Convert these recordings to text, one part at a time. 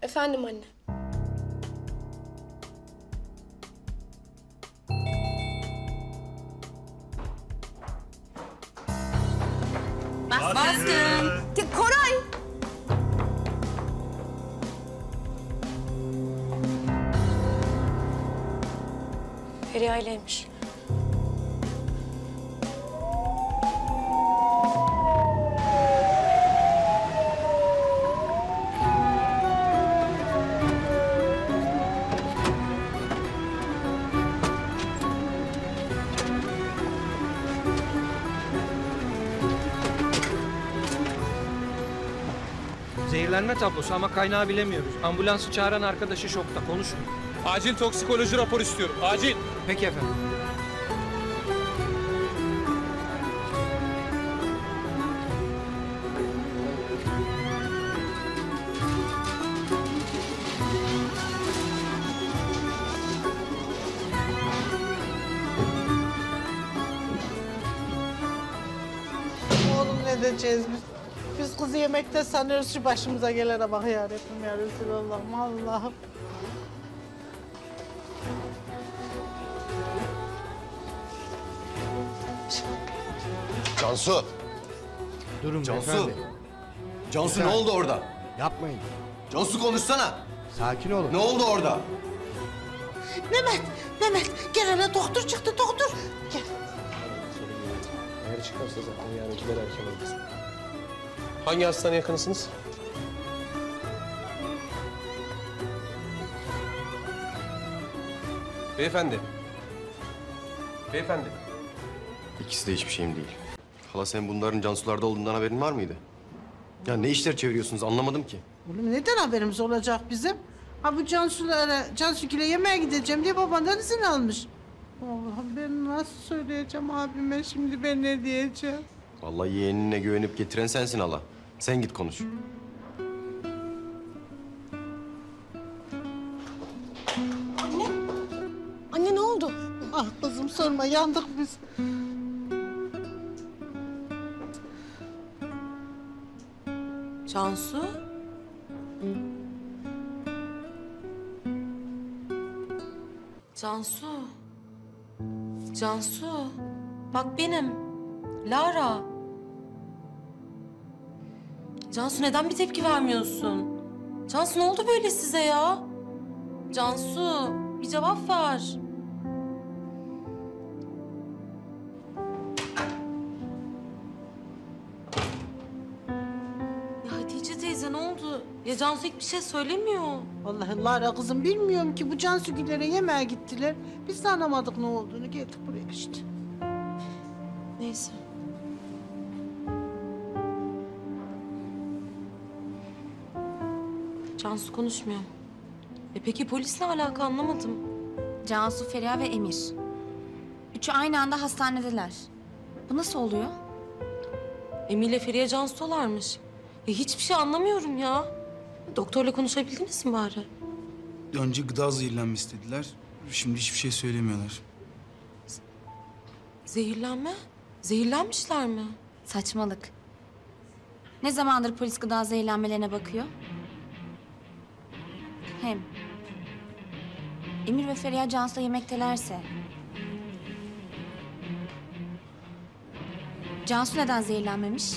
Efendim anne. Bastın. Koray! Feriha ileymiş. Zehirlenme tablosu ama kaynağı bilemiyoruz. Ambulansı çağıran arkadaşı şokta, konuşmuyor. Acil toksikoloji raporu istiyorum. Acil. Peki efendim. Oğlum ne edeceğiz biz? Biz kızı yemekte sanıyoruz, şu başımıza gelene bak ya Rabbim ya Resulallah'ım Allah'ım. Cansu! Durun Cansu! beyefendi. Cansu ne Lütfen. oldu orada? Yapmayın. Cansu konuşsana! Sakin olun. Ne oldu orada? Mehmet gel hele, doktor çıktı, doktor. Gel. Eğer çıkarsa zaten yarınkiler erken olur. Hangi hastaneye yakınsınız? Beyefendi. Beyefendi. İkisi de hiçbir şeyim değil. Hala sen bunların Cansu'larda olduğundan haberin var mıydı? Ya ne işler çeviriyorsunuz anlamadım ki. Oğlum neden haberimiz olacak bizim? Ha bu Cansu'yla yemeğe gideceğim diye babandan izin almış. Allah'ım ben nasıl söyleyeceğim abime şimdi, ben ne diyeceğim? Vallahi yeğenine güvenip getiren sensin hala. Sen git konuş. Anne ne oldu? Ah kızım sorma, yandık biz. Cansu? Cansu? Cansu? Bak benim. Lara. Cansu neden bir tepki vermiyorsun? Cansu ne oldu böyle size ya? Cansu bir cevap ver. Ya Hatice teyze ne oldu? Ya Cansu hiçbir şey söylemiyor. Vallahi Lara kızım bilmiyorum ki, bu Cansu'gillere yemeğe gittiler. Biz de anlamadık ne olduğunu, geldik buraya işte. Neyse. Cansu konuşmuyor. Peki polis ne alaka, anlamadım. Cansu, Feriha ve Emir. Üçü aynı anda hastanedeler. Bu nasıl oluyor? Emir ile Feriha Cansu'larmış. Hiçbir şey anlamıyorum ya. Doktorla konuşabildiniz mi bari? Önce gıda zehirlenmesi dediler. Şimdi hiçbir şey söylemiyorlar. Zehirlenme? Zehirlenmişler mi? Saçmalık. Ne zamandır polis gıda zehirlenmelerine bakıyor? Hem Emir ve Feriha Cansu'la yemektelerse Cansu neden zehirlenmemiş?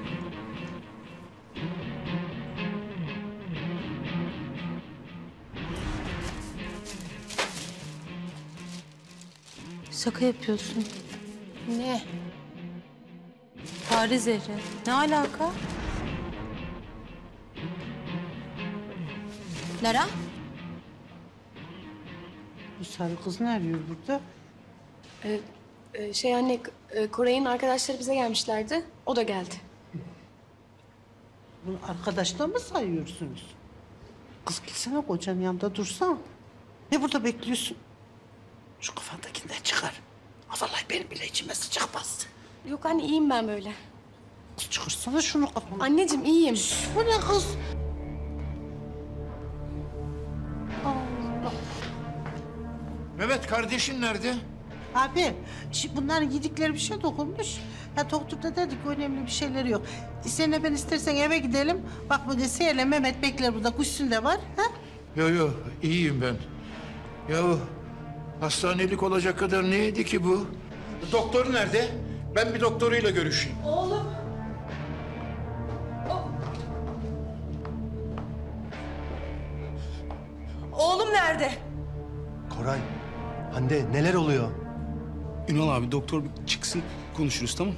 Şaka yapıyorsun. Ne? Fare zehri. Ne alaka? Lara? Bu sarı kız ne arıyor burada? Anne, Koray'ın arkadaşları bize gelmişlerdi. O da geldi. Bunu arkadaştan mı sayıyorsunuz? Kız gitsene, kocanın yanında dursan. Ne burada bekliyorsun? Şu kafandakinden çıkar. Ha vallahi benim bile içime sıcak bastı. Yok anne, iyiyim ben böyle. Kız çıkarsana şunu kafana. Anneciğim iyiyim. Bu ne kız? Mehmet kardeşin nerede? Abi, bunların yedikleri bir şey dokunmuş. Ya doktor da dedik önemli bir şeyleri yok. Seninle ben istersen eve gidelim. Bak bu da Seher'le Mehmet bekler burada. Kuşsun da var. Ha? Yo, iyiyim ben. Ya hastanelik olacak kadar neydi ki bu? Doktor nerede? Ben bir doktoruyla görüşeyim. Oğlum nerede? Koray, Hande neler oluyor? Ünal abi doktor bir çıksın konuşuruz tamam mı?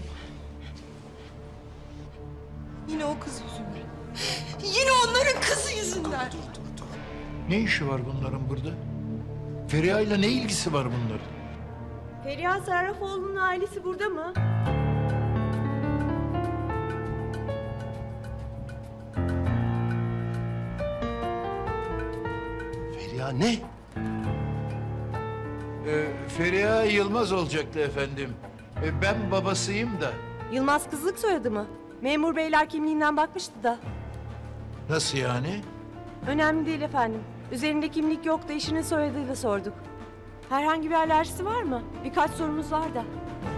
Yine o kız yüzünden. Yine onların kızı yüzünden. Ne işi var bunların burada? Feriha ile ne ilgisi var bunların? Feriha Sarrafoğlu'nun ailesi burada mı? Feriha ne? Feriha Yılmaz olacaktı efendim. Ben babasıyım da. Yılmaz kızlık soyadı mı? Memur beyler kimliğinden bakmıştı da. Nasıl yani? Önemli değil efendim. Üzerinde kimlik yok da eşinin soyadıyla sorduk. Herhangi bir alerjisi var mı? Birkaç sorumuz var da.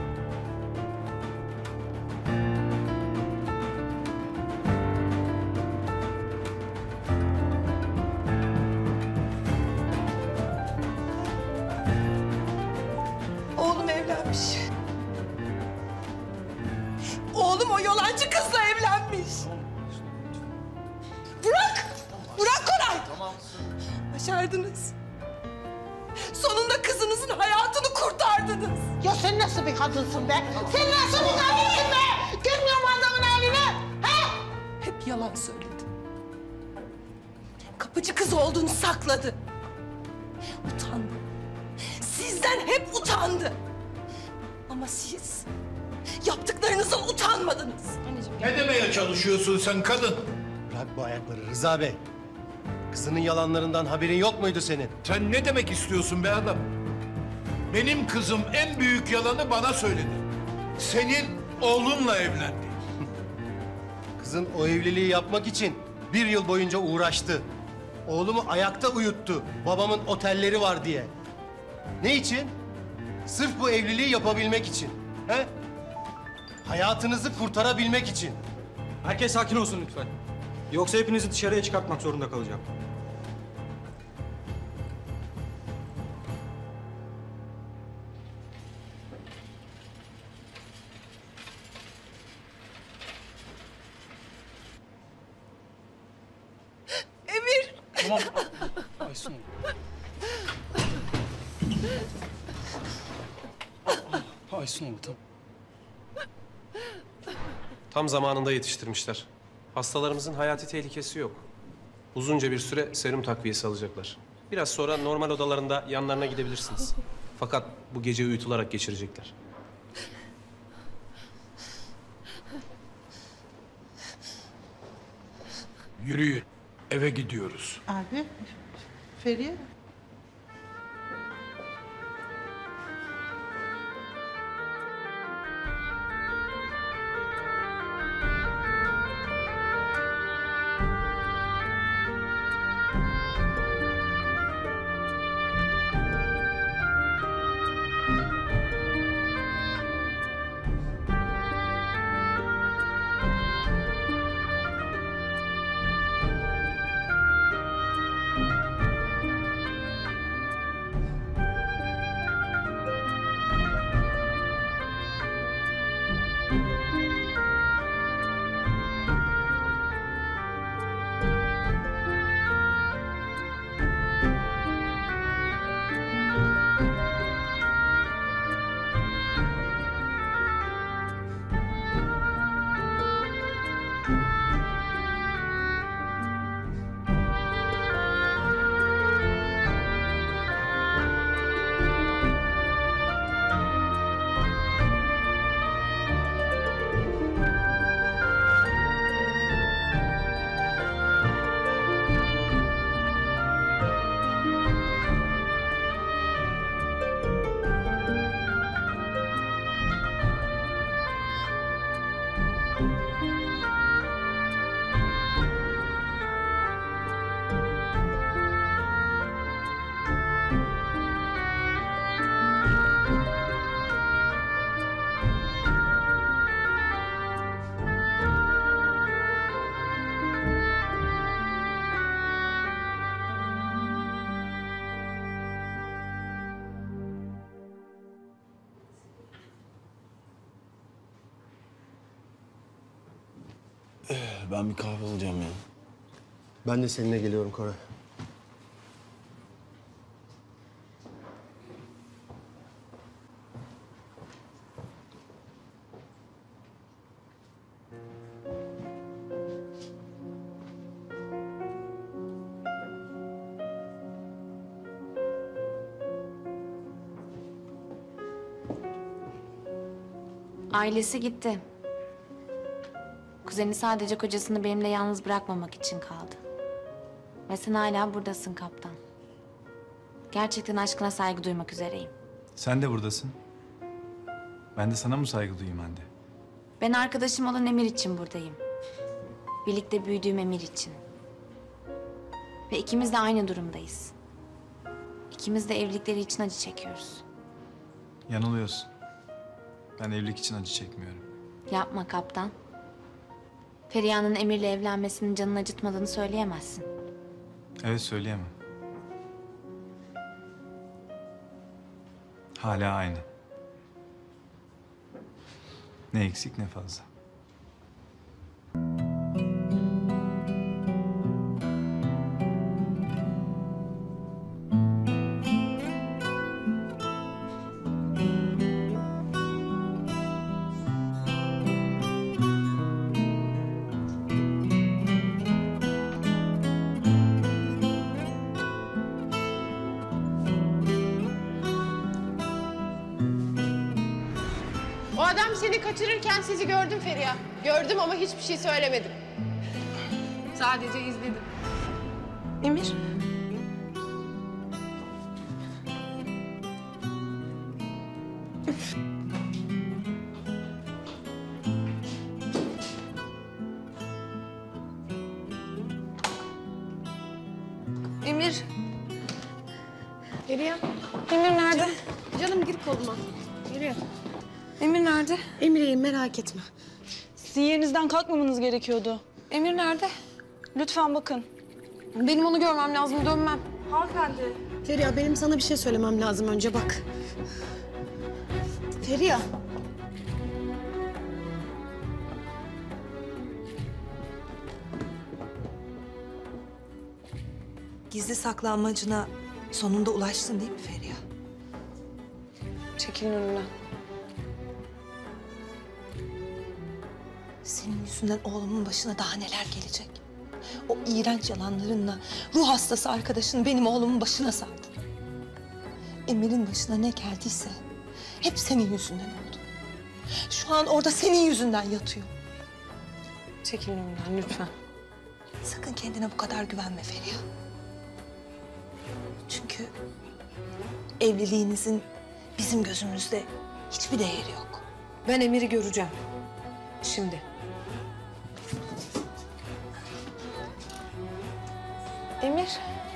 Oğlum evlenmiş. Oğlum o yalancı kızla evlenmiş. Bırak! Bırak Koray! Başardınız. Sonunda kızınızın hayatını kurtardınız. Ya sen nasıl bir kadınsın be? Sen nasıl bir kadınsın be? Görmüyor musun adamın halini? Ha? Hep yalan söyledi. Kapıcı kız olduğunu sakladı. Utandı. Sizden hep utandı. Ama siz yaptıklarınızdan utanmadınız. Ne demeye çalışıyorsun sen kadın? Bırak bu ayakları Rıza Bey. Kızının yalanlarından haberin yok muydu senin? Sen ne demek istiyorsun be adam? Benim kızım en büyük yalanı bana söyledi. Senin oğlunla evlendi. Kızın o evliliği yapmak için 1 yıl boyunca uğraştı. Oğlumu ayakta uyuttu. Babamın otelleri var diye. Ne için? Sırf bu evliliği yapabilmek için. He? Hayatınızı kurtarabilmek için. Herkes sakin olsun lütfen. Yoksa hepinizi dışarıya çıkartmak zorunda kalacağım. Emir! Tamam. Aysun oğlum. Aysun oğlum tamam. Tam zamanında yetiştirmişler. Hastalarımızın hayati tehlikesi yok. Uzunca bir süre serum takviyesi alacaklar. Biraz sonra normal odalarında yanlarına gidebilirsiniz. Fakat bu gece uyutularak geçirecekler. Yürüyün. Eve gidiyoruz. Abi, Feriha. Ben bir kahve alacağım ya. Ben de seninle geliyorum Koray. Ailesi gitti. Kuzeni sadece kocasını benimle yalnız bırakmamak için kaldı. Ve sen hala buradasın kaptan. Gerçekten aşkına saygı duymak üzereyim. Sen de buradasın. Ben de sana mı saygı duyayım Hande? Ben arkadaşım olan Emir için buradayım. Birlikte büyüdüğüm Emir için. Ve ikimiz de aynı durumdayız. İkimiz de evlilikleri için acı çekiyoruz. Yanılıyorsun. Ben evlilik için acı çekmiyorum. Yapma kaptan. Feriha'nın Emir'le evlenmesinin canını acıtmadığını söyleyemezsin. Evet, söyleyemem. Hala aynı. Ne eksik ne fazla. O adam seni kaçırırken sizi gördüm Feriha. Gördüm ama hiçbir şey söylemedim. Sadece izledim. Emir. Emir. Feriha. Emir nerede? Canım gir koluma. Feriha. Emir nerede? Emir'im merak etme. Sizin yerinizden kalkmamanız gerekiyordu. Emir nerede? Lütfen bakın. Benim onu görmem lazım, dönmem. Hanımefendi. Feriha benim sana bir şey söylemem lazım önce bak. Feriha. Gizli saklanmacına sonunda ulaştın değil mi Feriha? Çekilin önümden. Senin yüzünden oğlumun başına daha neler gelecek? O iğrenç yalanlarınla ruh hastası arkadaşın benim oğlumun başına sardı. Emir'in başına ne geldiyse hep senin yüzünden oldu. Şu an orada senin yüzünden yatıyor. Çekilin önümden lütfen. Sakın kendine bu kadar güvenme Feriha. Çünkü evliliğinizin bizim gözümüzde hiçbir değeri yok. Ben Emir'i göreceğim. Şimdi. Emir.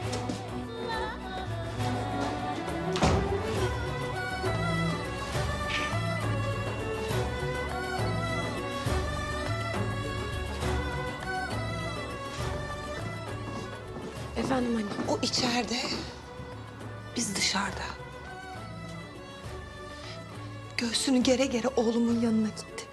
Efendim anne. O içeride, biz dışarıda. Göğsünü gere gere oğlumun yanına gitti.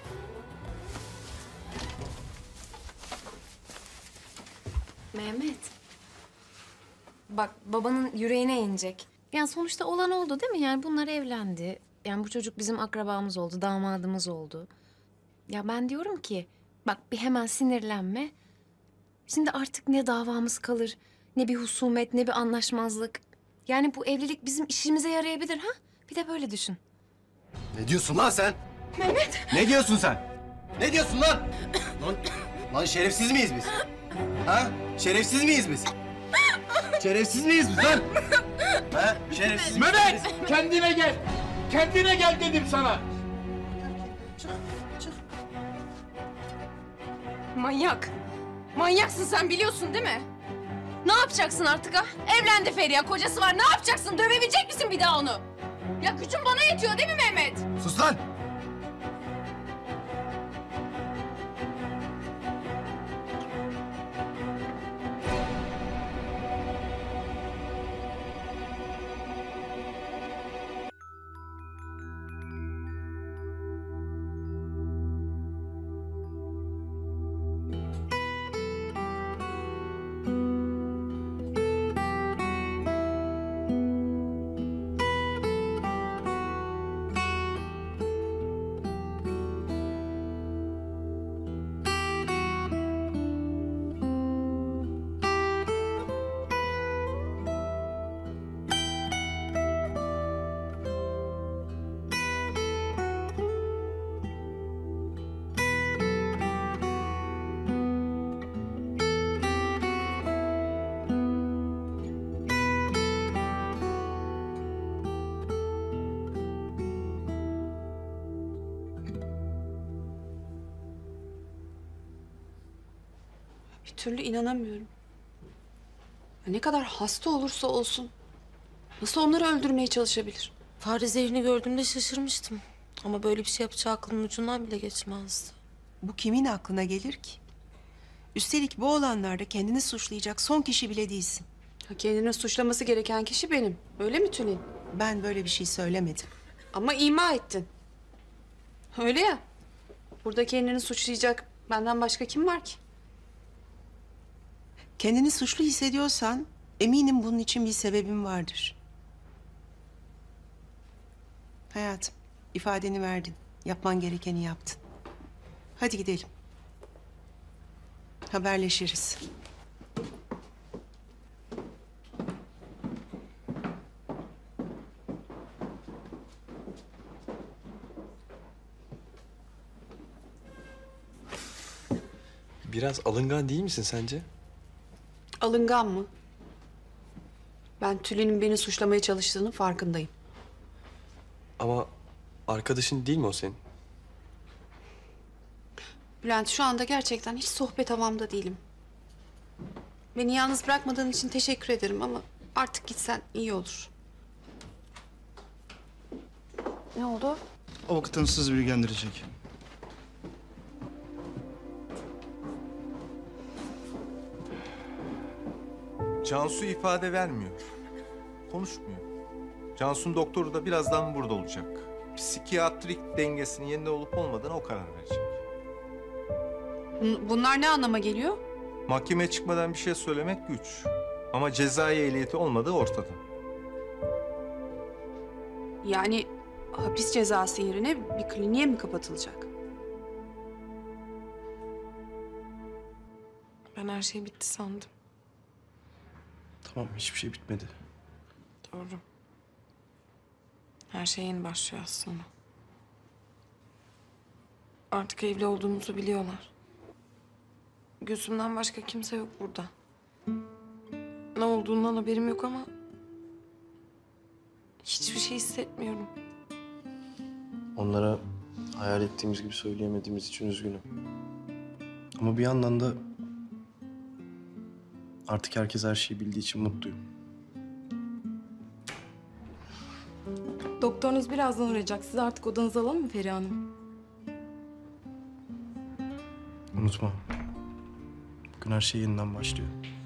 Mehmet. Bak babanın yüreğine inecek. Yani sonuçta olan oldu değil mi? Yani bunlar evlendi. Yani bu çocuk bizim akrabamız oldu, damadımız oldu. Ya ben diyorum ki bak bir hemen sinirlenme. Şimdi artık ne davamız kalır, ne bir husumet, ne bir anlaşmazlık. Yani bu evlilik bizim işimize yarayabilir ha? Bir de böyle düşün. Ne diyorsun lan sen? Mehmet. Ne diyorsun sen? Ne diyorsun lan? Lan şerefsiz miyiz biz? Ha? Şerefsiz miyiz biz? Şerefsiz miyiz biz lan? Ha? Şerefsiz miyiz? Mehmet! Kendine gel! Kendine gel dedim sana! Manyak. Manyaksın sen biliyorsun değil mi? Ne yapacaksın artık ha? Evlendi Feriha, kocası var. Ne yapacaksın? Dövebilecek misin bir daha onu? Ya gücün bana yetiyor değil mi Mehmet? Sus lan! Bir türlü inanamıyorum. Ya ne kadar hasta olursa olsun nasıl onları öldürmeye çalışabilir? Fare zehrini gördüğümde şaşırmıştım. Ama böyle bir şey yapacağı aklımın ucundan bile geçmezdi. Bu kimin aklına gelir ki? Üstelik bu olanlarda kendini suçlayacak son kişi bile değilsin. Ha, kendini suçlaması gereken kişi benim. Öyle mi Tülin? Ben böyle bir şey söylemedim. Ama ima ettin. Öyle ya. Burada kendini suçlayacak benden başka kim var ki? Kendini suçlu hissediyorsan eminim bunun için bir sebebin vardır. Hayatım, ifadeni verdin. Yapman gerekeni yaptın. Hadi gidelim. Haberleşiriz. Biraz alıngan değil misin sence? Alıngan mı? Ben Tülin'in beni suçlamaya çalıştığının farkındayım. Ama arkadaşın değil mi o senin? Bülent, şu anda gerçekten hiç sohbet havamda değilim. Beni yalnız bırakmadığın için teşekkür ederim ama artık gitsen iyi olur. Ne oldu? Avukatın sizi bilgilendirecek. Cansu ifade vermiyor. Konuşmuyor. Cansu'nun doktoru da birazdan burada olacak. Psikiyatrik dengesinin yerinde olup olmadığına o karar verecek. Bunlar ne anlama geliyor? Mahkemeye çıkmadan bir şey söylemek güç. Ama cezai ehliyeti olmadığı ortada. Yani hapis cezası yerine bir kliniğe mi kapatılacak? Ben her şey bitti sandım. Tamam, hiçbir şey bitmedi. Doğru. Her şey yeni başlıyor aslında. Artık evli olduğumuzu biliyorlar. Gülsüm'den başka kimse yok burada. Ne olduğundan haberim yok ama... hiçbir şey hissetmiyorum. Onlara hayal ettiğimiz gibi söyleyemediğimiz için üzgünüm. Ama bir yandan da artık herkes her şeyi bildiği için mutluyum. Doktorunuz birazdan arayacak. Siz artık odanıza alalım mı Feriha Hanım? Unutma. Bugün her şey yeniden başlıyor.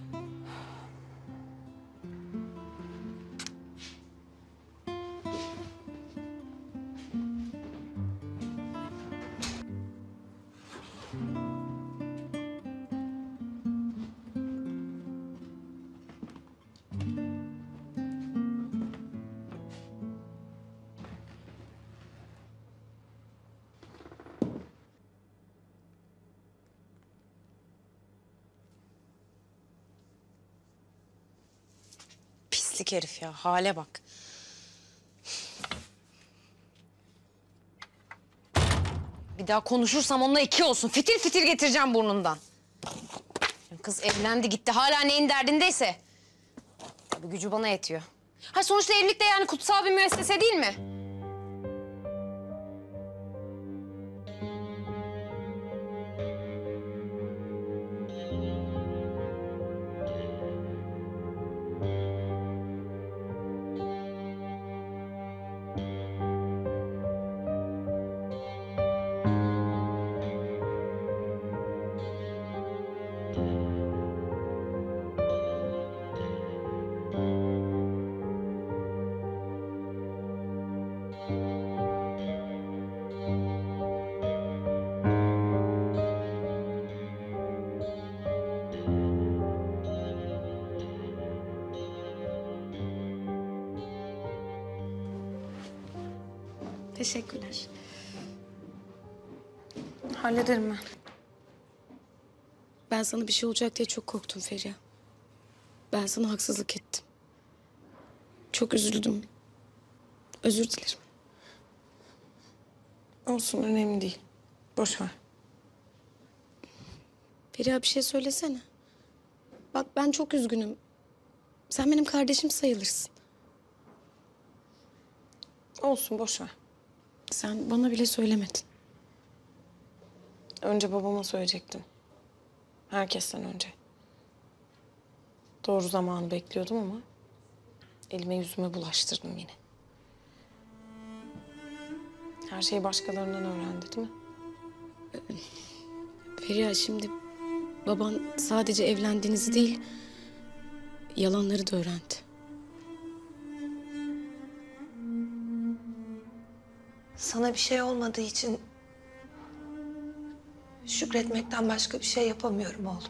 Pislik herif ya. Hale bak. Bir daha konuşursam onunla iki olsun. Fitil fitil getireceğim burnundan. Kız evlendi gitti. Hala neyin derdindeyse. Tabii gücü bana yetiyor. Ha sonuçta evlilik de yani kutsal bir müessese değil mi? Teşekkürler. Hallederim ben. Ben sana bir şey olacak diye çok korktum Feriha. Ben sana haksızlık ettim. Çok üzüldüm. Özür dilerim. Olsun önemli değil. Boş ver. Feriha bir şey söylesene. Bak ben çok üzgünüm. Sen benim kardeşim sayılırsın. Olsun boş ver. Sen bana bile söylemedin. Önce babama söyleyecektim. Herkesten önce. Doğru zamanı bekliyordum ama elime yüzüme bulaştırdım yine. Her şeyi başkalarından öğrendi değil mi? Feriha, şimdi baban sadece evlendiğinizi değil, yalanları da öğrendi. Sana bir şey olmadığı için şükretmekten başka bir şey yapamıyorum oğlum.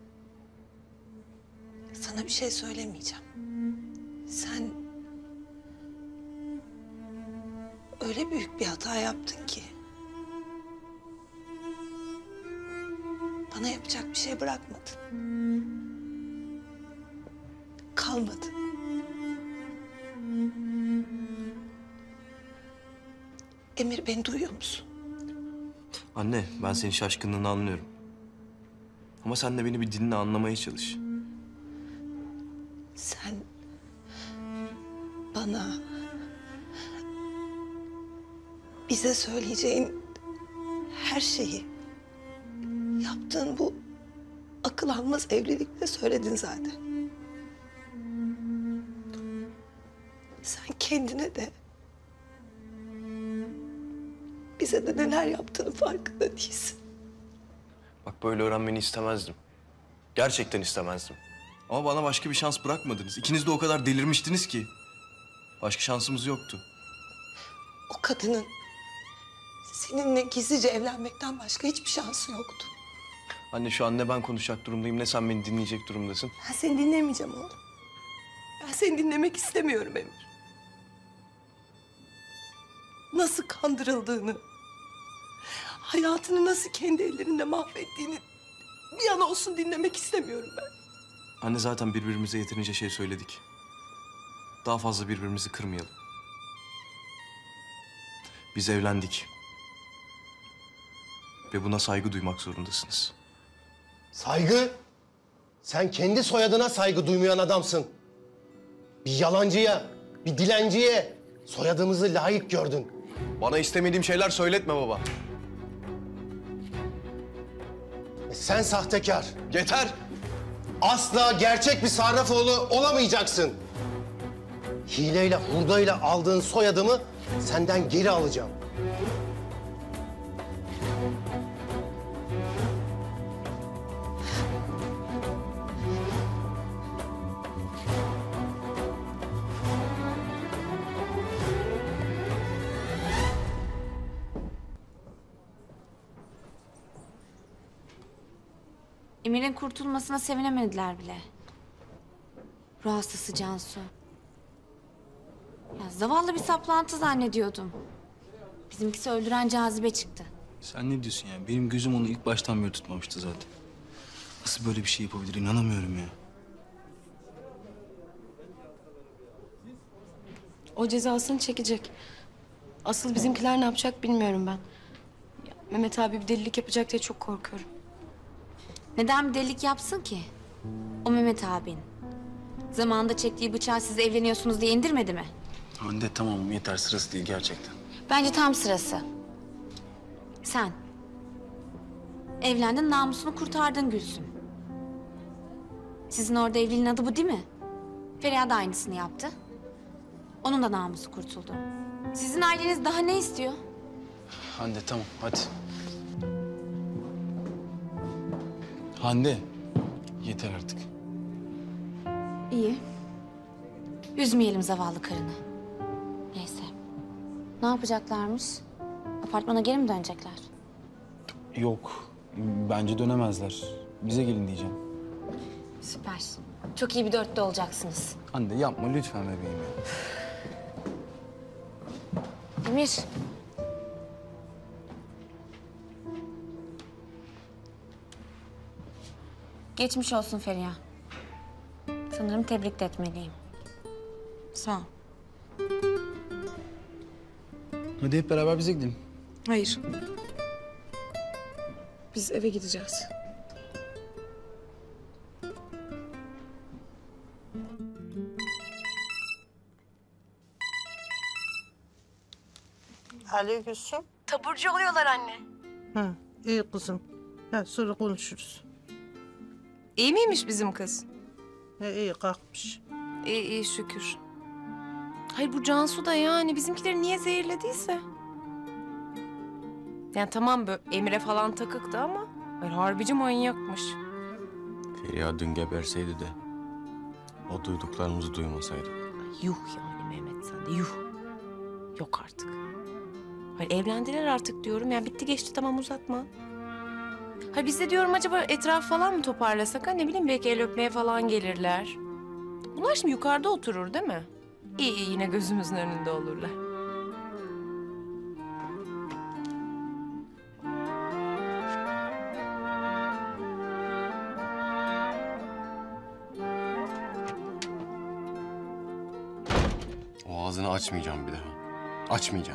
Sana bir şey söylemeyeceğim. Sen öyle büyük bir hata yaptın ki bana yapacak bir şey bırakmadın. Kalmadı. Emir, beni duyuyor musun? Anne, ben senin şaşkınlığını anlıyorum. Ama sen de beni bir dinle, anlamaya çalış. Sen bana, bize söyleyeceğin her şeyi yaptığın bu akıl almaz evlilikle söyledin zaten. Sen kendine de bize de neler yaptığını farkında değilsin. Bak, böyle öğrenmeni istemezdim. Gerçekten istemezdim. Ama bana başka bir şans bırakmadınız. İkiniz de o kadar delirmiştiniz ki. Başka şansımız yoktu. O kadının seninle gizlice evlenmekten başka hiçbir şansı yoktu. Anne, şu an ne ben konuşacak durumdayım ne sen beni dinleyecek durumdasın. Ben seni dinlemeyeceğim oğlum. Ben seni dinlemek istemiyorum Emir. Nasıl kandırıldığını, hayatını nasıl kendi ellerinde mahvettiğini bir an olsun dinlemek istemiyorum ben. Anne, zaten birbirimize yeterince şey söyledik. Daha fazla birbirimizi kırmayalım. Biz evlendik. Ve buna saygı duymak zorundasınız. Saygı? Sen kendi soyadına saygı duymayan adamsın. Bir yalancıya, bir dilenciye soyadımızı layık gördün. Bana istemediğim şeyler söyletme baba. Sen sahtekar. Yeter! Asla gerçek bir Sarrafoğlu olamayacaksın. Hileyle, hurdayla aldığın soyadımı senden geri alacağım. Emir'in kurtulmasına sevinemediler bile. Ruh hastası Cansu. Ya zavallı bir saplantı zannediyordum. Bizimkisi öldüren cazibe çıktı. Sen ne diyorsun ya? Benim gözüm onu ilk baştan beri tutmamıştı zaten. Nasıl böyle bir şey yapabilir? İnanamıyorum ya. O cezasını çekecek. Asıl bizimkiler ne yapacak bilmiyorum ben. Ya, Mehmet abi bir delilik yapacak diye çok korkuyorum. Neden bir delilik yapsın ki? O Mehmet abin. Zamanında çektiği bıçağı siz evleniyorsunuz diye indirmedi mi? Hande, tamam, yeter, sırası değil gerçekten. Bence tam sırası. Sen. Evlendin, namusunu kurtardın Gülsüm. Sizin orada evliliğin adı bu değil mi? Feriha da aynısını yaptı. Onun da namusu kurtuldu. Sizin aileniz daha ne istiyor? Hande, tamam, hadi. Hande, yeter artık. İyi. Üzmeyelim zavallı karını. Neyse. Ne yapacaklarmış? Apartmana geri mi dönecekler? Yok, bence dönemezler. Bize gelin diyeceğim. Süper. Çok iyi bir dörtte olacaksınız. Hande, yapma lütfen bebeğim ya. Emir. Geçmiş olsun Feriha. Sanırım tebrik de etmeliyim. Sağ ol. Hadi hep beraber bize gidelim. Hayır. Biz eve gideceğiz. Alo Gülsüm. Taburcu oluyorlar anne. Ha, iyi kızım. Ha, sonra konuşuruz. İyi miymiş bizim kız? İyi kalkmış. İyi iyi şükür. Hayır bu Cansu da yani bizimkileri niye zehirlediyse. Yani tamam böyle Emre falan takıktı ama hayır, harbici manyakmış. Feriha dün geberseydi de o duyduklarımızı duymasaydık. Yuh yani Mehmet sen de yuh. Yok artık. Hayır evlendiler artık diyorum. Yani bitti geçti tamam uzatma. Hayır biz de diyorum acaba etraf falan mı toparlasak? Ha ne bileyim belki el öpmeye falan gelirler. Bunlar şimdi yukarıda oturur değil mi? İyi iyi yine gözümüzün önünde olurlar. O ağzını açmayacağım bir daha. Açmayacağım.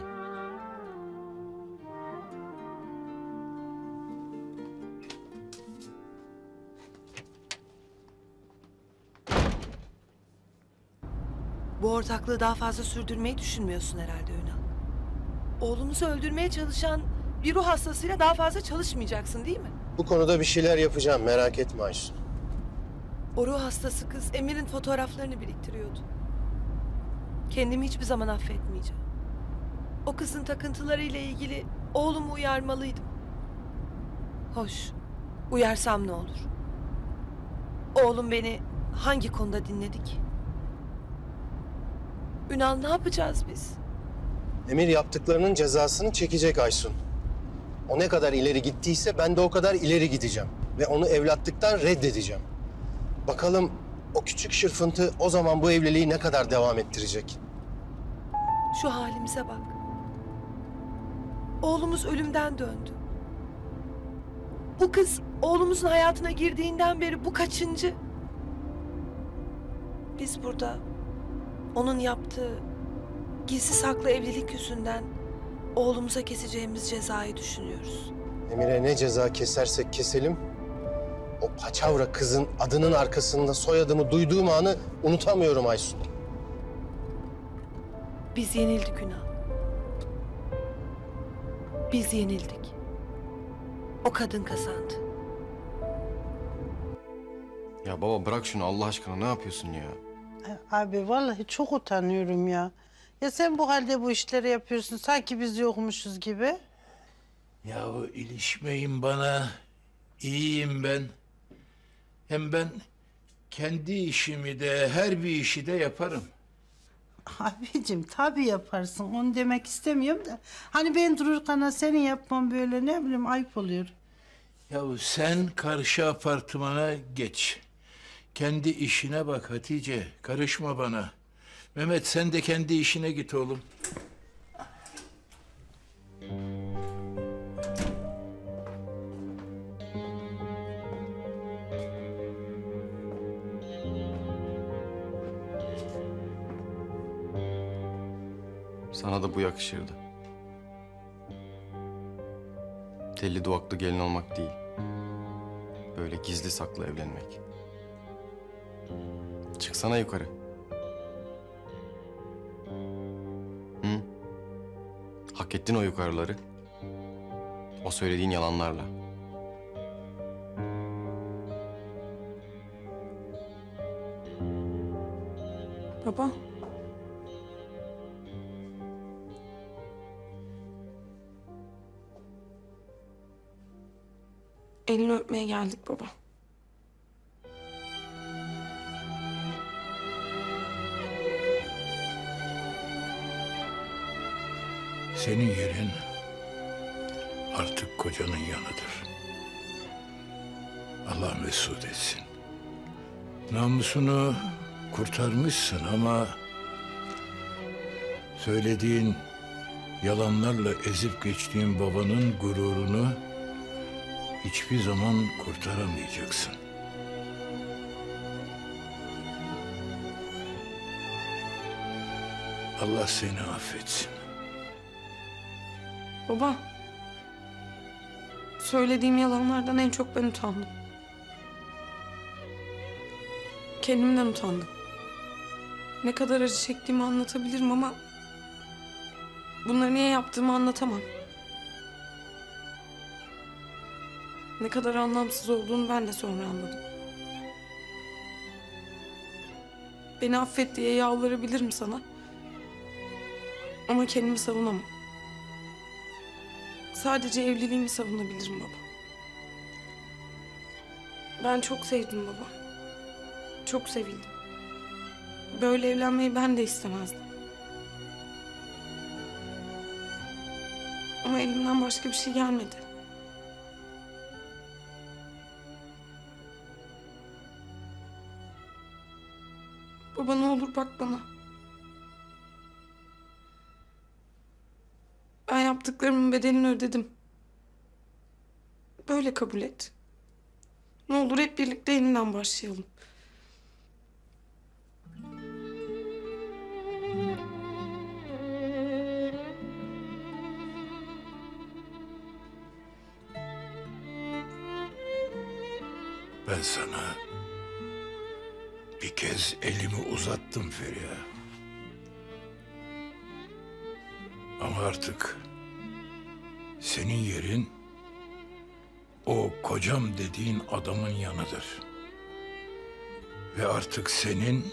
Bu ortaklığı daha fazla sürdürmeyi düşünmüyorsun herhalde Ünal. Oğlumuzu öldürmeye çalışan bir ruh hastasıyla daha fazla çalışmayacaksın değil mi? Bu konuda bir şeyler yapacağım, merak etme Aysun. O ruh hastası kız Emir'in fotoğraflarını biriktiriyordu. Kendimi hiçbir zaman affetmeyeceğim. O kızın takıntılarıyla ilgili oğlumu uyarmalıydım. Hoş, uyarsam ne olur? Oğlum beni hangi konuda dinledi ki? Ünal ne yapacağız biz? Emir yaptıklarının cezasını çekecek Aysun. O ne kadar ileri gittiyse ben de o kadar ileri gideceğim. Ve onu evlatlıktan reddedeceğim. Bakalım o küçük şırfıntı o zaman bu evliliği ne kadar devam ettirecek? Şu halimize bak. Oğlumuz ölümden döndü. Bu kız oğlumuzun hayatına girdiğinden beri bu kaçıncı? Biz burada onun yaptığı gizli saklı evlilik yüzünden oğlumuza keseceğimiz cezayı düşünüyoruz. Emir'e ne ceza kesersek keselim, o paçavra kızın adının arkasında soyadımı duyduğum anı unutamıyorum Aysun. Biz yenildik Ünal. Biz yenildik. O kadın kazandı. Ya baba bırak şunu Allah aşkına ne yapıyorsun ya? Abi vallahi çok utanıyorum ya. Ya sen bu halde bu işleri yapıyorsun sanki biz yokmuşuz gibi. Yahu ilişmeyin bana. İyiyim ben. Hem ben kendi işimi de her bir işi de yaparım. Abicim tabii yaparsın onu demek istemiyorum da. Hani ben dururken senin yapman böyle ne bileyim ayıp oluyor. Yahu sen karşı apartmana geç. Kendi işine bak Hatice. Karışma bana. Mehmet sen de kendi işine git oğlum. Sana da bu yakışırdı. Telli duvaklı gelin olmak değil. Böyle gizli saklı evlenmek. Çıksana yukarı. Hı? Hak ettin o yukarıları. O söylediğin yalanlarla. Baba. Elini öpmeye geldik baba. Senin yerin artık kocanın yanıdır. Allah mesut etsin. Namusunu kurtarmışsın ama söylediğin yalanlarla ezip geçtiğin babanın gururunu hiçbir zaman kurtaramayacaksın. Allah seni affetsin. Baba. Söylediğim yalanlardan en çok ben utandım. Kendimden utandım. Ne kadar acı çektiğimi anlatabilirim ama bunları niye yaptığımı anlatamam. Ne kadar anlamsız olduğunu ben de sonra anladım. Beni affet diye yalvarabilirim sana. Ama kendimi savunamam. Sadece evliliğimi savunabilirim baba. Ben çok sevdim baba. Çok sevildim. Böyle evlenmeyi ben de istemezdim. Ama elimden başka bir şey gelmedi. Baba ne olur bak bana. Ben yaptıklarımın bedelini ödedim. Böyle kabul et. Ne olur hep birlikte yeniden başlayalım. Ben sana bir kez elimi uzattım Feriha. Ama artık senin yerin o kocam dediğin adamın yanıdır. Ve artık senin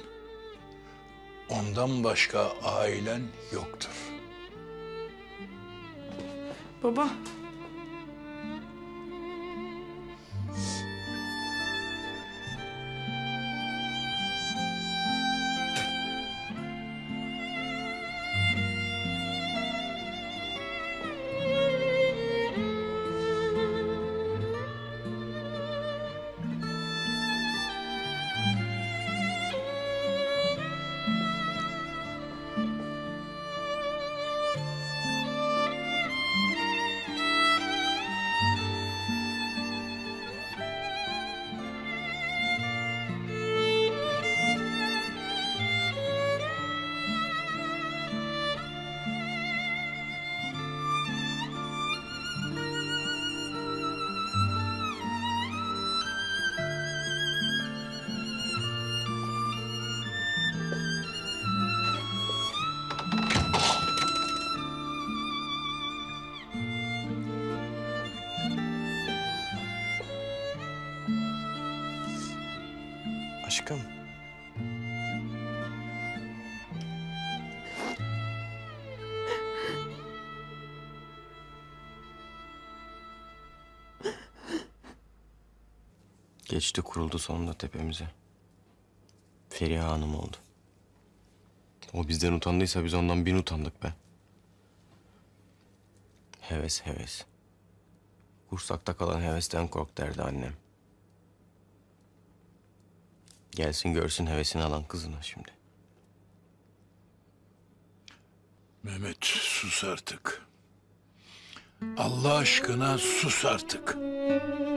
ondan başka ailen yoktur. Baba. Aşkım. Geçti kuruldu sonunda tepemize. Feriha Hanım oldu. O bizden utandıysa biz ondan bin utandık be. Heves heves. Kursakta kalan hevesten kork derdi annem. Gelsin görsün hevesini alan kızına şimdi. Mehmet sus artık. Allah aşkına sus artık.